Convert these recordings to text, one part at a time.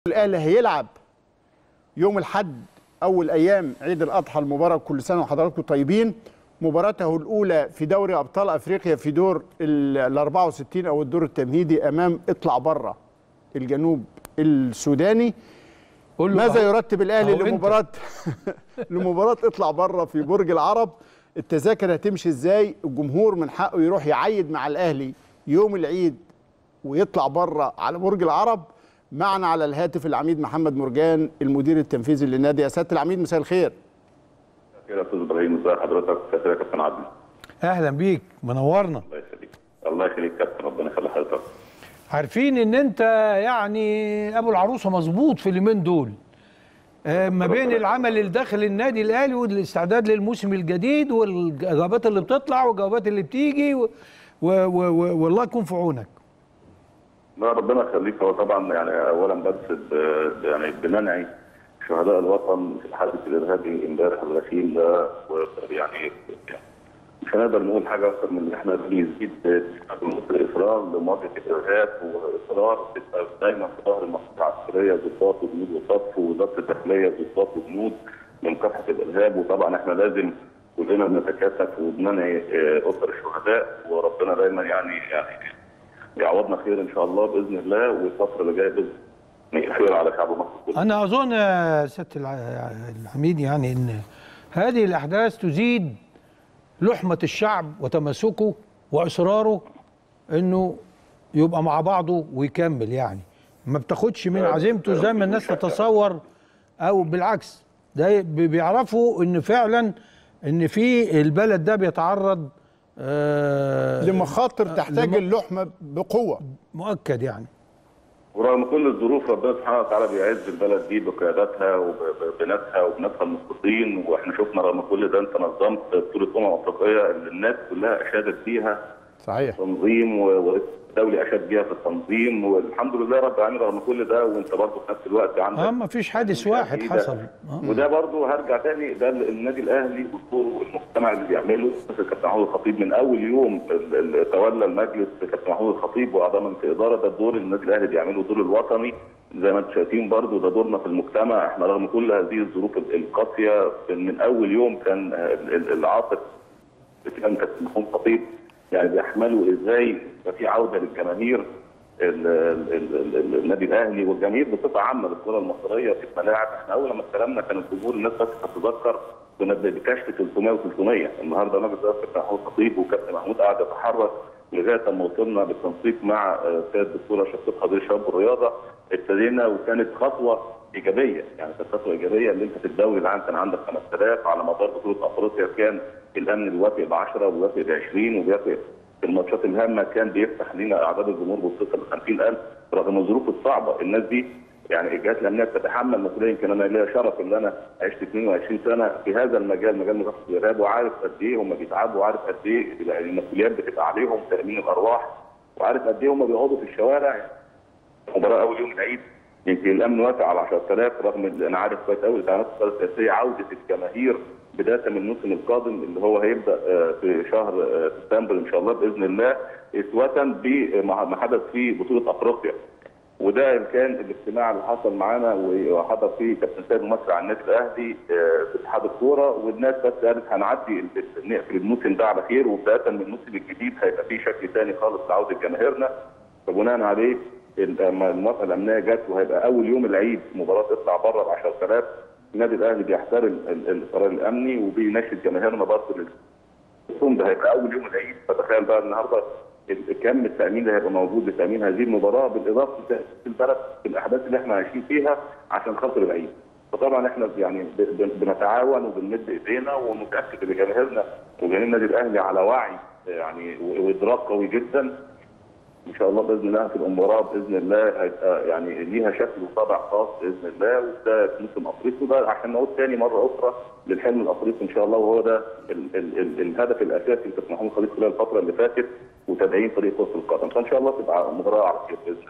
الاهلي هيلعب يوم الاحد اول ايام عيد الاضحى المبارك، كل سنه وحضراتكم طيبين. مباراته الاولى في دوري ابطال افريقيا في دور ال 64 او الدور التمهيدي امام اطلع بره الجنوب السوداني. ماذا يرتب الاهلي لمباراه اطلع بره في برج العرب؟ التذاكر هتمشي ازاي؟ الجمهور من حقه يروح يعيد مع الاهلي يوم العيد ويطلع بره على برج العرب. معنا على الهاتف العميد محمد مرجان المدير التنفيذي للنادي. يا سياده العميد مساء الخير. مساء يا استاذ ابراهيم، ازي حضرتك؟ مساء يا كابتن عدلي. اهلا بيك، منورنا. الله يخليك. الله يخليك كابتن، ربنا يخلي حضرتك. عارفين ان انت يعني ابو العروسه مظبوط في اليومين دول، ما بين العمل اللي داخل النادي الاهلي والاستعداد للموسم الجديد والجوابات اللي بتطلع والجوابات اللي بتيجي والله يكون في عونك. لا ربنا يخليك. هو طبعا يعني اولا بس يعني بمنع شهداء الوطن في الحادث الارهابي امبارح الغسيل ده، ويعني مش هنقدر نقول حاجه اكثر من ان احنا بنزيد الاصرار لمواجهه الارهاب، واصرار تبقى دايما في ظهر المصلحه العسكريه ضباط وجنود وصف، ووزاره الداخليه ضباط وجنود لمكافحه الارهاب. وطبعا احنا لازم كلنا بنتكاتف وبننعي اسر الشهداء، وربنا دايما يعني يعوضنا خير ان شاء الله باذن الله، والفتره اللي جايه باذن الله خير على شعب مصر كله. انا اظن يا سياده العميد يعني ان هذه الاحداث تزيد لحمه الشعب وتماسكه واصراره انه يبقى مع بعضه ويكمل، يعني ما بتاخدش من عزيمته زي ما الناس تتصور، او بالعكس ده بيعرفوا ان فعلا ان في البلد ده بيتعرض لمخاطر تحتاج اللحمه بقوه مؤكد يعني. ورغم كل الظروف ربنا سبحانه وتعالى بيعز البلد دي بقياداتها وبناسها وبناسها المخلصين. واحنا شفنا رغم كل ده انت نظمت بطوله افريقيه اللي الناس كلها اشادت بيها. صحيح. تنظيم والدولي اشاد بيها في التنظيم، والحمد لله رب العالمين رغم كل ده. وانت برضه في نفس الوقت عندك ما فيش حادث واحد حصل. وده برضه هرجع تاني، ده النادي الاهلي ودوره والمجتمع اللي بيعمله. كابتن محمود الخطيب من اول يوم تولى المجلس كابتن محمود الخطيب واعضاء مجلس الاداره، ده الدور اللي النادي الاهلي بيعمله، دور الوطني زي ما انتم شايفين. برضه ده دورنا في المجتمع. احنا رغم كل هذه الظروف القاسيه من اول يوم كان العاطف كان كابتن محمود الخطيب يعني بيحملوا ازاي يبقى في عوده للجماهير النادي الاهلي والجماهير بصفه عامه للكره المصريه في الملاعب. احنا اول ما استلمنا كان الجمهور الناس بس تتذكر كنا بكشف 300 و300. النهارده مجلس اداره كابتن محمود الخطيب وكابتن محمود قاعد يتحرك لغايه ما وصلنا بالتنسيق مع سيد الدكتور اشرف خضير شباب الرياضه. ابتدينا وكانت خطوه ايجابيه، يعني كانت خطوه ايجابيه اللي انت في الدوري العام كان عندك 5000 على مدار بطوله افريقيا، كان الامن بيوافق ب 10 وبيوافق ب 20 وبيوافق في الماتشات الهامه، كان بيفتح لنا اعداد الجمهور بوصل ل 50,000 رغم الظروف الصعبه. الناس دي يعني الجهات الامنيه بتتحمل مسؤوليه. يمكن انا ليا شرف ان انا عشت 22 سنه في هذا المجال، مجال مكافحه الارهاب، وعارف قد ايه هم بيتعبوا، وعارف قد ايه المسؤوليات بتبقى عليهم تامين الارواح، وعارف قد ايه هم بيقعدوا في الشوارع. مباراه اول يوم العيد يمكن الامن وافق على 10,000 رغم انا عارف كويس قوي الاعلانات السياسيه عوده الجماهير بدايه من الموسم القادم اللي هو هيبدا في شهر سبتمبر ان شاء الله باذن الله، اسوه بما حدث في بطوله افريقيا. وده كان الاجتماع اللي حصل معانا وحضر فيه كابتن سيد مصر على النادي الاهلي في اتحاد الكوره، والناس بس قالت هنعدي نقفل الموسم ده على خير، وبدايه من الموسم الجديد هيبقى فيه شكل ثاني خالص لعوده جماهيرنا. فبناء عليه الموافقه الامنيه جت، وهيبقى اول يوم العيد مباراه اطلع بره ب 10,000. النادي الاهلي بيحترم القرار الامني وبيناشد جماهيرنا برضه اليوم ده هيبقى اول يوم العيد. فتخيل بقى النهارده كم التامين اللي هيبقى موجود لتامين هذه المباراه، بالاضافه لتاسيس البلد في الاحداث اللي احنا عايشين فيها عشان خاطر العيد. فطبعا احنا يعني بنتعاون وبنمد ايدينا، ومتاكد ان جماهيرنا وجماهير النادي الاهلي على وعي يعني وادراك قوي جدا. ان شاء الله باذن الله في المباراه باذن الله هيبقى يعني ليها شكل وطابع خاص باذن الله. وده موسم افريقي، وده عشان نعود ثاني مره اخرى للحلم الافريقي ان شاء الله، وهو ده الهدف الاساسي لكابتن محمود الخطيب خلال الفتره اللي فاتت وتدعيم فريق كره القدم. فان شاء الله تبقى مباراه على خير باذن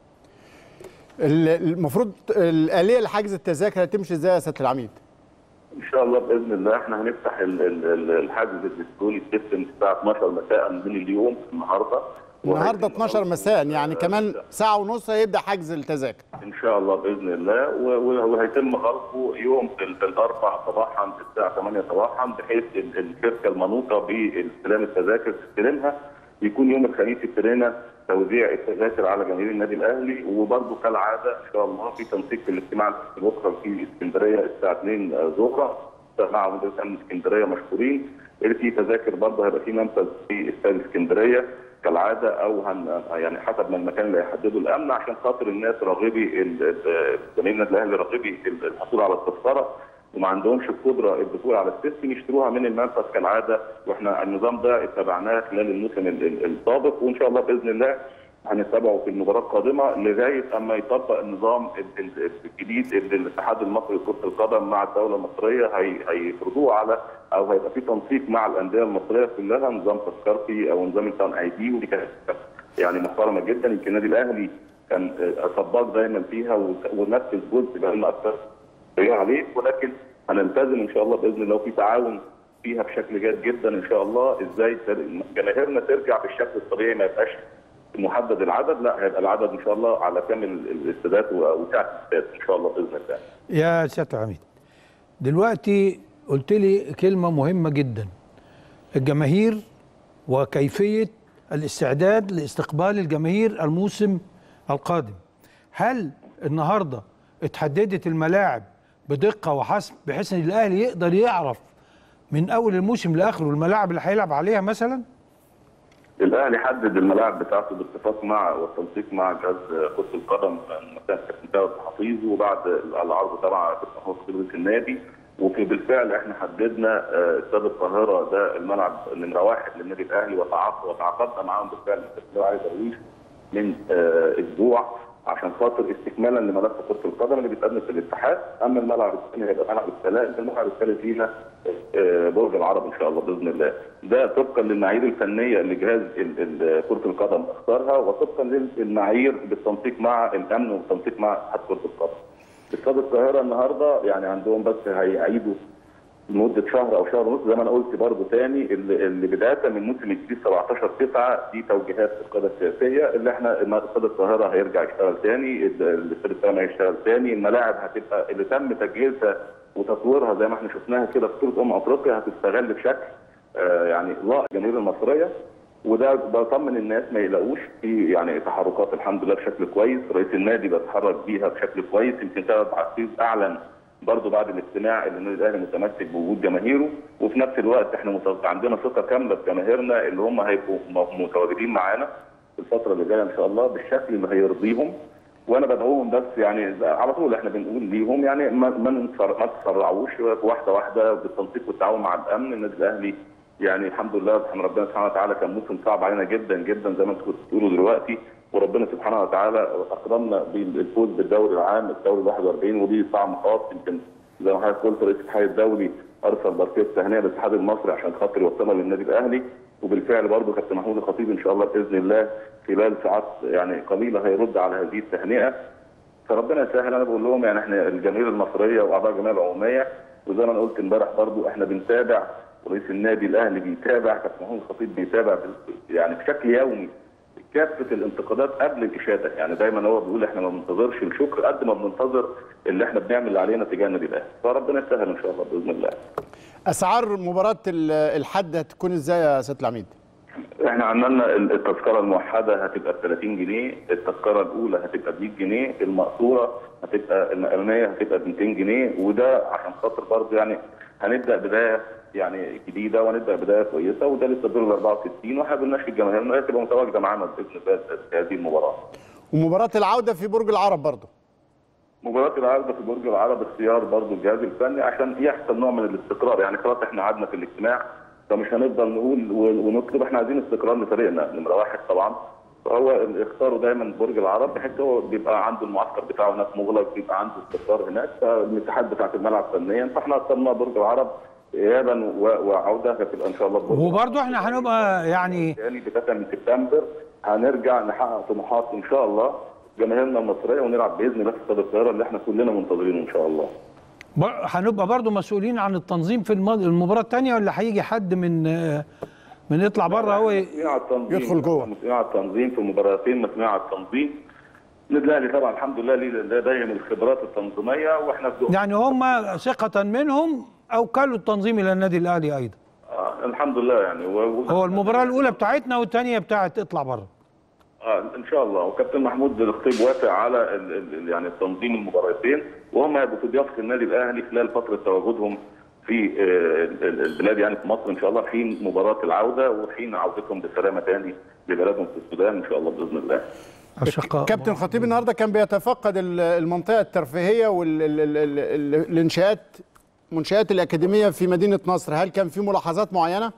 الله. المفروض الاليه لحجز التذاكر هتمشي ازاي يا سياده العميد؟ ان شاء الله باذن الله احنا هنفتح الحجز الالكتروني السيستم الساعه 12 مساء من اليوم النهارده، النهارده 12 مساء، يعني كمان ساعه ونص هيبدا حجز التذاكر ان شاء الله باذن الله، وهيتم غلقه يوم الاربعاء صباحا الساعه 8 صباحا، بحيث الشركه المنوطه باستلام التذاكر تستلمها. يكون يوم الخميس ابتدينا توزيع التذاكر على جماهير النادي الاهلي، وبرضه كالعاده ان شاء الله في تنسيق في الاجتماع بكره في اسكندريه الساعه 2 ظهرا مع مدير امن اسكندريه مشكورين. في تذاكر برضه هيبقى في منفذ في استاد اسكندريه كالعاده، او يعني حسب ما المكان اللي هيحدده الامن، عشان خاطر الناس راغبي جماهير النادي الاهلي راغبي الحصول على التذكره وما عندهمش القدره الدخول على السيستم يشتروها من المنفذ كالعاده. واحنا النظام ده اتبعناه خلال الموسم السابق، وان شاء الله باذن الله هنتبعه في المباراه القادمه لغايه اما يطبق النظام الجديد اللي الاتحاد المصري لكره القدم مع الدوله المصريه هيفرضوه على، او هيبقى في تنسيق مع الانديه المصريه كلها، نظام تذكرتي او نظام التان اي دي، ودي كانت يعني محترمه جدا. يمكن النادي الاهلي كان سباق دايما فيها ونفذ جزء بقالنا اكثر عليه، ولكن هنلتزم ان شاء الله باذن الله في تعاون فيها بشكل جاد جدا ان شاء الله. ازاي جماهيرنا ترجع بالشكل الطبيعي، ما يبقاش محدد العدد، لا هيبقى العدد ان شاء الله على كامل الاستادات وسعه الاستاد ان شاء الله باذن الله. يا سياده العميد، دلوقتي قلت لي كلمه مهمه جدا، الجماهير وكيفيه الاستعداد لاستقبال الجماهير الموسم القادم. هل النهارده اتحددت الملاعب بدقه وحسب بحيث ان الاهلي يقدر يعرف من اول الموسم لاخره الملاعب اللي هيلعب عليها مثلا؟ الاهلي حدد الملاعب بتاعته باتفاق مع والتنسيق مع جهاز كره القدم مثلا كابتن حفيظ، وبعد العرض طبعا كابتن رئيس النادي. بالفعل احنا حددنا استاد القاهره ده الملعب نمره 1 للنادي الاهلي، وتعاقدنا معاهم بالفعل الكابتن علي درويش من اسبوع عشان خاطر استكمالا لملف كره القدم اللي بيتقدم في الاتحاد. اما الملعب الثاني هيبقى ملعب الثلاث، الملعب الثالث لينا برج العرب ان شاء الله باذن الله. ده طبقا للمعايير الفنيه اللي جهاز كره القدم اختارها، وطبقا للمعايير بالتنسيق مع الامن والتنسيق مع اتحاد كره القدم. استاد القاهره النهارده يعني عندهم بس هيعيدوا لمده شهر او شهر ونص زي ما انا قلت برضه تاني، اللي بدايه من موسم الجديد 17/9 دي توجيهات القياده السياسيه اللي احنا استاد القاهره هيرجع يشتغل تاني، الاستاد الثاني هيشتغل تاني، الملاعب هتبقى اللي تم تجهيزها وتطويرها زي ما احنا شفناها كده في بطوله افريقيا هتستغل بشكل يعني لائق الجماهير المصريه. وده بطمن الناس ما يقلقوش، في يعني تحركات الحمد لله بشكل كويس، رئيس النادي بيتحرك بيها بشكل كويس. يمكن سيد عزيز اعلن برضه بعد الاجتماع ان النادي الاهلي متمسك بوجود جماهيره، وفي نفس الوقت احنا عندنا ثقه كامله في جماهيرنا اللي هم هيبقوا متواجدين معانا في الفتره اللي جايه ان شاء الله بالشكل اللي هيرضيهم. وانا بدعوهم بس يعني على طول احنا بنقول ليهم يعني ما تسرعوش، واحده واحده بالتنسيق والتعاون مع الامن. النادي الاهلي يعني الحمد لله سبحان ربنا سبحانه وتعالى كان موسم صعب علينا جدا جدا زي ما انتم كنتوا بتقولوا دلوقتي، وربنا سبحانه وتعالى اكرمنا بالفوز بالدوري العام الدوري 41، ودي طعم خاص. يمكن زي ما حضرتك قلت رئيس الاتحاد الدولي ارسل برقيه تهنئه للاتحاد المصري عشان خاطر يوصلها للنادي الاهلي، وبالفعل برضه كابتن محمود الخطيب ان شاء الله باذن الله خلال ساعات يعني قليله هيرد على هذه التهنئه. فربنا يسهل. انا بقول لهم يعني احنا الجماهير المصريه واعضاء الجمعيه العموميه، وزي ما انا قلت امبارح برضه احنا بنتابع، ورئيس النادي الاهلي بيتابع، كابتن محمود الخطيب بيتابع يعني بشكل يومي كافه الانتقادات قبل الاشاده. يعني دايما هو بيقول احنا ما بننتظرش الشكر قد ما بننتظر اللي احنا بنعمل اللي علينا تجاه النادي الاهلي، فربنا يسهل ان شاء الله باذن الله. اسعار مباراه الحد هتكون ازاي يا سياده العميد؟ احنا عملنا التذكره الموحده هتبقى ب 30 جنيه، التذكره الاولى هتبقى ب 100 جنيه، المقصوره هتبقى المقرنيه هتبقى ب 200 جنيه، وده عشان خاطر برضه يعني هنبدا بدايه يعني جديده ونبدا بدايه كويسه، وده لسه الدور 64، واحنا بنناشد الجماهير انها تبقى متواجده معانا باذن الله في هذه المباراه. ومباراه العوده في برج العرب برضه. مباراه العوده في برج العرب اختيار برضه الجهاز الفني عشان يحصل نوع من الاستقرار، يعني خلاص احنا قعدنا في الاجتماع فمش هنفضل نقول ونطلب، احنا عايزين استقرار لفريقنا نمره 1 طبعا. فهو اختاروا دايما برج العرب بحيث هو بيبقى عنده المعسكر بتاعه هناك مغلق، بيبقى عنده استقرار هناك، فالاتحاد بتاعت الملعب فنيا، فاحنا اخترنا برج العرب ايابا وعوده هتبقى ان شاء الله. وبرضه احنا هنبقى يعني بدايه من سبتمبر هنرجع نحقق طموحات ان شاء الله جماهيرنا المصريه ونلعب باذن الله في استاد القاهره اللي احنا كلنا منتظرينه ان شاء الله. هنبقى برضه مسؤولين عن التنظيم في المباراه الثانيه، ولا هيجي حد من يطلع بره هو يدخل جوه. مسؤولين على التنظيم في مباراتين، مسؤولين على التنظيم. النادي الاهلي طبعا الحمد لله ليه دايما الخبرات التنظيميه، واحنا في يعني هم ثقة منهم اوكلوا التنظيم الى النادي الاهلي ايضا. الحمد لله يعني هو المباراة الأولى بتاعتنا والثانية بتاعت اطلع بره. ان شاء الله. وكابتن محمود الخطيب وافق على يعني تنظيم المباراتين، وهم هيبقوا في ضيافه النادي الاهلي خلال فتره تواجدهم في البلاد يعني في مصر ان شاء الله، حين مباراه العوده وحين عودتهم بسلامه ثاني لبلدهم في السودان ان شاء الله باذن الله. كابتن خطيب النهارده كان بيتفقد المنطقه الترفيهيه والانشاءات، منشآت الأكاديمية في مدينة نصر، هل كان في ملاحظات معينة؟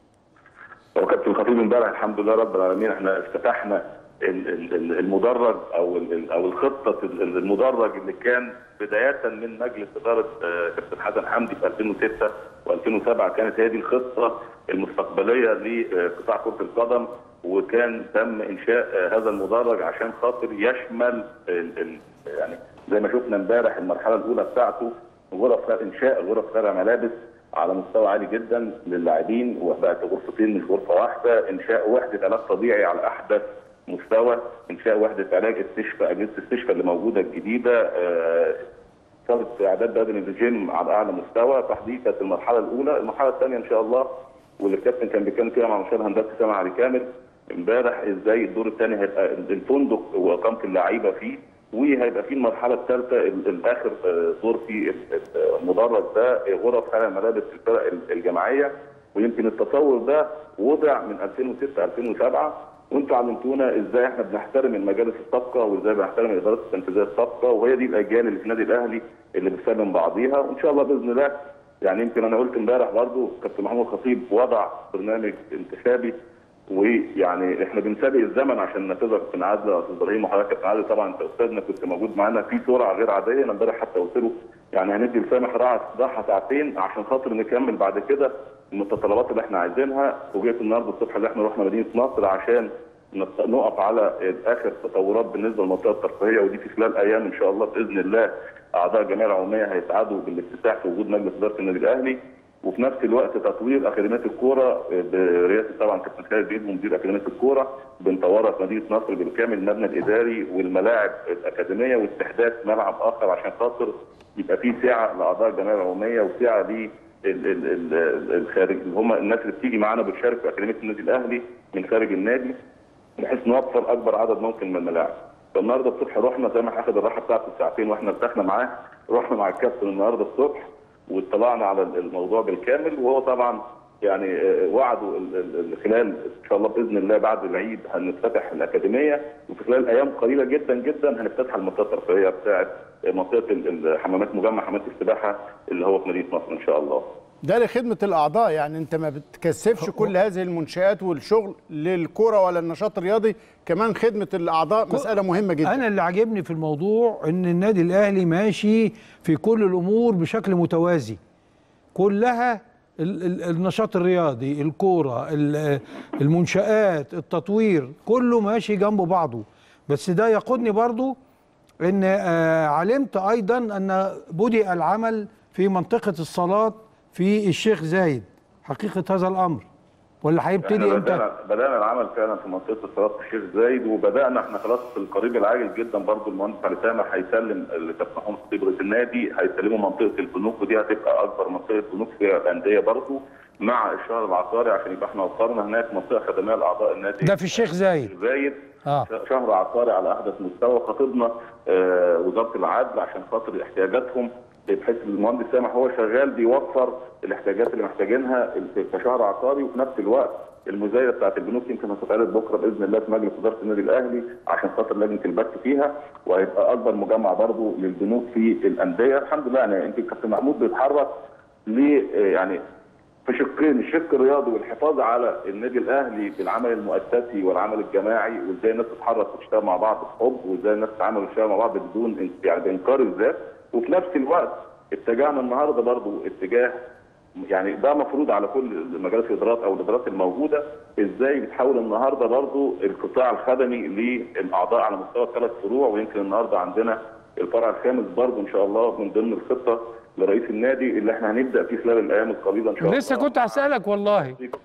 هو كابتن الخطيب امبارح الحمد لله رب العالمين احنا افتتحنا المدرج او الخطه المدرج اللي كان بدايه من مجلس اداره كابتن حسن حمدي في 2006 و2007، كانت هذه الخطه المستقبليه لقطاع كره القدم، وكان تم انشاء هذا المدرج عشان خاطر يشمل يعني زي ما شفنا امبارح المرحله الاولى بتاعته انشاء غرف خلع ملابس على مستوى عالي جدا للاعبين، وبقت غرفتين مش غرفه واحده، انشاء وحده علاج طبيعي على احدث مستوى، انشاء وحده علاج استشفاء، اجهزه الاستشفاء اللي موجوده الجديده، صاله اعداد بدني للجيم على اعلى مستوى. فدي كانت المرحله الاولى. المرحله الثانيه ان شاء الله واللي الكابتن كان بيتكلم فيها مع مستشار هندسه سامع علي كامل امبارح، ازاي الدور الثاني هيبقى الفندق واقامه اللعيبه فيه، وهيبقى في المرحله الثالثه الاخر دور في المدرج ده غرف خلع ملابس الفرق الجماعيه. ويمكن التصور ده وضع من 2006 2007، وانتم علمتونا ازاي احنا بنحترم المجالس السابقه وازاي بنحترم الادارات التنفيذيه السابقه، وهي دي الاجيال اللي في النادي الاهلي اللي بتسلم بعضيها. وان شاء الله باذن الله يعني يمكن انا قلت امبارح برضه كابتن محمود الخطيب وضع برنامج انتخابي، ويعني احنا بنسابق الزمن عشان نتذكر كابتن عادل واستاذ ابراهيم وحضرتك كابتن عادل، طبعا انت استاذنا كنت موجود معانا في سرعه غير عاديه. انا امبارح حتى قلت له يعني هندي لسامح راحه ساعتين عشان خاطر نكمل بعد كده المتطلبات اللي احنا عايزينها. وجيت النهارده الصبح اللي احنا رحنا مدينه نصر عشان نقف على اخر تطورات بالنسبه للمنطقه الترفيهيه، ودي في خلال ايام ان شاء الله باذن الله اعضاء الجمعيه العموميه هيسعدوا بالافتتاح في وجود مجلس اداره النادي الاهلي. وفي نفس الوقت تطوير اكاديميه الكوره برئاسه طبعا كابتن خالد بيد مدير اكاديميه الكوره، بنطورها في مدينه نصر بالكامل، المبنى الاداري والملاعب الاكاديميه واستحداث ملعب اخر عشان خاطر يبقى في سعه لاعضاء الجمعيه العموميه وسعه الخارج اللي هم الناس اللي بتيجي معانا بتشارك في اكاديميه النادي الاهلي من خارج النادي، بحيث نوفر اكبر عدد ممكن من الملاعب. فالنهارده الصبح رحنا زي ما اخذ الراحه بتاعته ساعتين واحنا ارتحنا معاه، رحنا مع الكابتن النهارده الصبح واطلعنا على الموضوع بالكامل، وهو طبعا يعني وعدوا خلال ان شاء الله باذن الله بعد العيد هنفتتح الاكاديميه، وفي خلال ايام قليله جدا جدا هنفتتح المنطقه الترفيهيه بتاعه منطقه الحمامات، مجمع حمامات السباحه اللي هو في مدينه نصر ان شاء الله. ده لخدمه الاعضاء، يعني انت ما بتكثفش كل هذه المنشآت والشغل للكره ولا النشاط الرياضي، كمان خدمه الاعضاء مساله مهمه جدا. انا اللي عاجبني في الموضوع ان النادي الاهلي ماشي في كل الامور بشكل متوازي، كلها النشاط الرياضي، الكوره، المنشآت، التطوير، كله ماشي جنب بعضه. بس ده يقودني برضو ان علمت ايضا ان بدأ العمل في منطقه الصالات في الشيخ زايد، حقيقه هذا الامر ولا هيبتدي امتى؟ بدأنا العمل فعلا في منطقه الصالات في الشيخ زايد، وبدأنا احنا خلاص في القريب العاجل جدا برضو المهندس علي سامح هيسلم لكابتن محمود الخطيب رئيس النادي، هيسلموا منطقه البنوك، ودي هتبقى اكبر منطقه بنوك فيها الانديه برضو مع الشهر العقاري، عشان يبقى احنا وفرنا هناك منطقه خدميه لاعضاء النادي. ده في الشيخ زايد. شهر عقاري على احدث مستوى، خاطبنا وزاره العدل عشان خاطر احتياجاتهم، بحيث المهندس سامح هو شغال بيوفر الاحتياجات اللي محتاجينها كشهر عقاري، وفي نفس الوقت المزايده بتاعت البنوك يمكن هتتعرض بكره باذن الله في مجلس اداره النادي الاهلي عشان خاطر لجنه البث فيها، وهيبقى اكبر مجمع برضه للبنوك في الانديه. الحمد لله يعني يمكن كابتن محمود بيتحرك يعني في شقين، الشق الرياضي والحفاظ على النادي الاهلي بالعمل المؤسسي والعمل الجماعي، وازاي الناس تتحرك وتشتغل مع بعض بحب، وازاي الناس تتعامل وتشتغل مع بعض بدون يعني بانكار الذات. وفي نفس الوقت اتجاهنا النهارده برضو اتجاه يعني ده مفروض على كل مجالس الادارات او الادارات الموجوده، ازاي بتحول النهارده برضو القطاع الخدمي للاعضاء على مستوى الثلاث فروع، ويمكن النهارده عندنا الفرع الخامس برضو ان شاء الله من ضمن الخطه لرئيس النادي اللي احنا هنبدا فيه خلال الايام القليله ان شاء الله. لسه كنت هسالك والله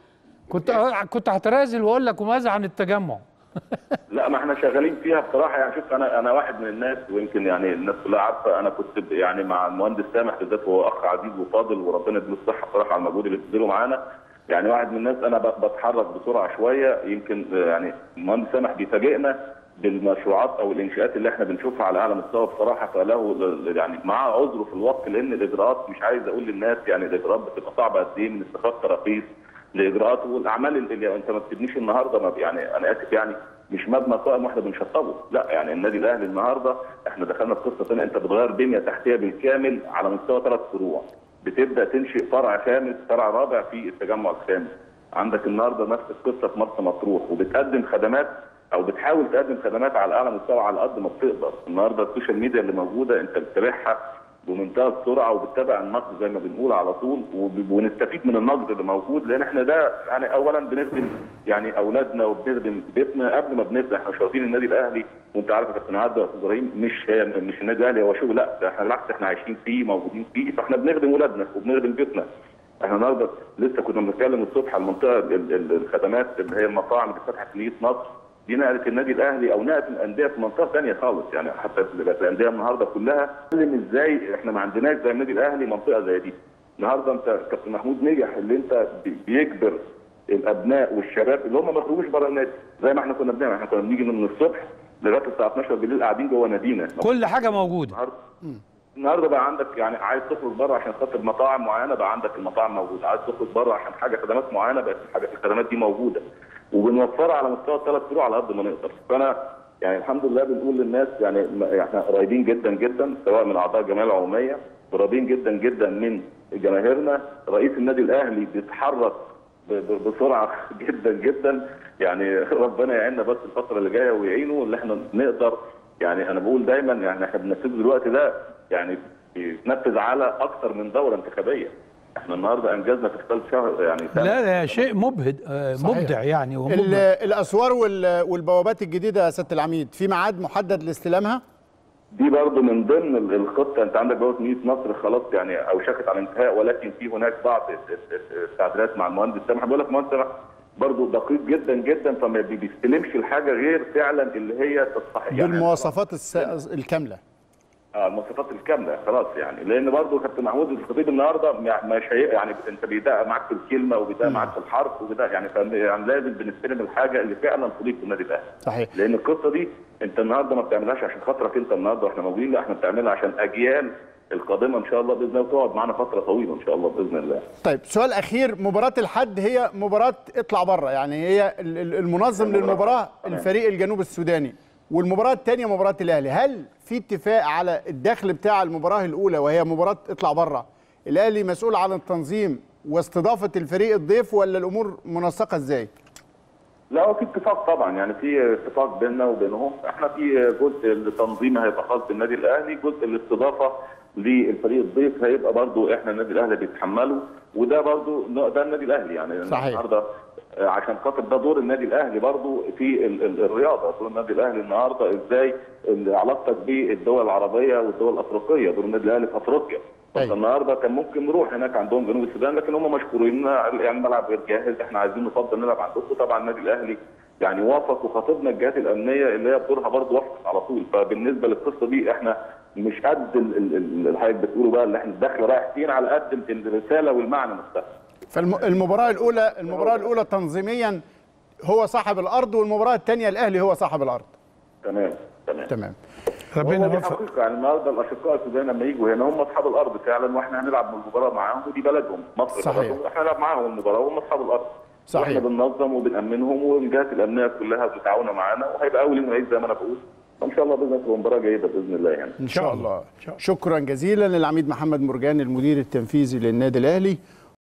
كنت هترازل واقول لك وماذا عن التجمع؟ لا، ما احنا شغالين فيها بصراحه. يعني شوف، انا واحد من الناس، ويمكن يعني الناس كلها عارفه، انا كنت يعني مع المهندس سامح بالذات، هو اخ عزيز وفاضل وربنا يديله الصحه بصراحه على المجهود اللي بيبذله معانا. يعني واحد من الناس انا بتحرك بسرعه شويه، يمكن يعني المهندس سامح بيفاجئنا بالمشروعات او الانشاءات اللي احنا بنشوفها على اعلى مستوى بصراحه، فله يعني مع عذره في الوقت، لان الاجراءات مش عايز اقول للناس يعني الاجراءات بتبقى صعبه قد ايه، من استخراج تراخيص لاجراءات والاعمال اللي انت ما بتبنيش النهارده. ما يعني انا اسف، يعني مش مبنى قائم واحنا بنشطبه، لا. يعني النادي الاهلي النهارده احنا دخلنا في قصه ثانيه، انت بتغير بنيه تحتيه بالكامل على مستوى 3 فروع، بتبدا تنشئ فرع خامس، فرع رابع في التجمع الخامس. عندك النهارده نفس القصه في مرسى مطروح، وبتقدم خدمات او بتحاول تقدم خدمات على اعلى مستوى على قد ما بتقدر. النهارده السوشيال ميديا اللي موجوده انت بتتابعها بمنتهى السرعه، وبتتابع النقد زي ما بنقول على طول، ونستفيد من النقد اللي موجود، لان احنا ده يعني اولا بنخدم يعني اولادنا وبنخدم بيتنا قبل ما بنخدم. احنا مش واخدين النادي الاهلي، وانت عارف يا كابتن عادل يا ابراهيم، مش النادي الاهلي هو شغل، لا، ده احنا بالعكس احنا عايشين فيه موجودين فيه، فاحنا بنخدم اولادنا وبنخدم بيتنا. احنا النهارده لسه كنا بنتكلم الصبح على المنطقه الخدمات اللي هي المطاعم اللي فتحت في مدينه نصر، دي نقلت النادي الاهلي او نقلت الانديه في منطقه ثانيه خالص. يعني حتى الانديه النهارده كلها بتتكلم ازاي احنا ما عندناش زي النادي الاهلي منطقه زي دي. النهارده انت كابتن محمود نجح اللي انت بيجبر الابناء والشباب اللي هم ما يخرجوش بره النادي زي ما احنا كنا بنعمل. احنا كنا بنيجي من الصبح لغايه الساعه 12 بالليل قاعدين جوه نادينا، كل حاجه موجوده. النهارده بقى عندك يعني عايز تخرج بره عشان خاطر مطاعم معينه، بقى عندك المطاعم موجوده، عايز تخرج بره عشان حاجه خدمات معينه، بقت الخدمات دي موجوده، وبنوفرها على مستوى الثلاث فروع على قد ما نقدر. فانا يعني الحمد لله بنقول للناس يعني احنا قريبين جدا جدا سواء من اعضاء الجمعيه العموميه، قريبين جدا جدا من جماهيرنا. رئيس النادي الاهلي بيتحرك بسرعه جدا جدا، يعني ربنا يعيننا بس الفتره اللي جايه ويعينه اللي احنا نقدر. يعني انا بقول دايما يعني احنا بننفذ دلوقتي ده يعني بيتنفذ على اكثر من دوره انتخابيه. احنا النهارده انجزنا في خلال شهر يعني سنة. لا شيء مبهد مبدع يعني. الاسوار والبوابات الجديده يا سياده العميد، في ميعاد محدد لاستلامها؟ دي برضه من ضمن الخطه. انت عندك بوابه مدينه نصر خلاص يعني اوشكت على الانتهاء، ولكن في هناك بعض التعديلات مع المهندس سامح. بقول لك المهندس سامح برضه دقيق جدا جدا، فما بيستلمش الحاجه غير فعلا اللي هي تستحق يعني بالمواصفات الكامله. المواصفات الكامله خلاص. يعني لان برضه كابتن محمود الخطيب النهارده مش يعني انت بيدق معاك في الكلمه وبيدق معاك في الحرف وبيدق يعني لازم بنستلم الحاجه اللي فعلا تليق بالنادي الاهلي. صحيح. لان القصه دي انت النهارده ما بتعملهاش عشان خاطرك انت النهارده واحنا موجودين، لا، احنا بنعملها عشان اجيال القادمه ان شاء الله باذن الله، وتقعد معانا فتره طويله ان شاء الله باذن الله. طيب سؤال اخير، مباراه الحد هي مباراه اطلع بره، يعني هي المنظم للمباراه الفريق الجنوب السوداني، والمباراه الثانيه مباراه الاهلي. هل في اتفاق على الدخل بتاع المباراه الاولى وهي مباراه اطلع بره، الاهلي مسؤول عن التنظيم واستضافه الفريق الضيف، ولا الامور منسقه ازاي؟ لا، هو في اتفاق طبعا، يعني في اتفاق بيننا وبينهم. احنا في جزء التنظيم هيبقى خاص بالنادي الاهلي، جزء الاستضافه للفريق الضيف هيبقى برضه احنا النادي الاهلي بيتحمله، وده برضه ده النادي الاهلي يعني. صحيح. النهارده عشان خاطر ده دور النادي الاهلي برضه في الرياضه، دور النادي الاهلي النهارده ازاي علاقتك بالدول العربيه والدول الافريقيه، دور النادي الاهلي في افريقيا. النهارده كان ممكن نروح هناك عندهم جنوب السودان، لكن هم مشكورين يعني الملعب غير جاهز، احنا عايزين نفضل نلعب عندكم. طبعا النادي الاهلي يعني وافق، وخاطبنا الجهات الامنيه اللي هي بدورها برضه وافقت على طول. فبالنسبه للقصه دي احنا مش قد اللي حضرتك بتقوله بقى اللي احنا الدخل رايح فين، على قد الرساله والمعنى نفسها. فالمباراه الاولى تنظيميا هو صاحب الارض، والمباراه الثانيه الاهلي هو صاحب الارض. تمام. ربنا يوفق. يعني النهارده الاشقاء السودان لما يجوا هنا هم اصحاب الارض فعلا، واحنا هنلعب المباراه معاهم، ودي بلدهم مصر. صحيح. احنا هنلعب معاهم المباراه وهم اصحاب الارض. صحيح. واحنا بننظم وبنامنهم، والجهات الامنيه كلها بتتعاون معانا، وهيبقى اول يوم العيد زي ما انا بقول. ان شاء الله باذن الله تبقى مباراه جيده باذن الله يعني. ان شاء الله. شكرا جزيلا للعميد محمد مرجان المدير التنفيذي للنادي الاهلي.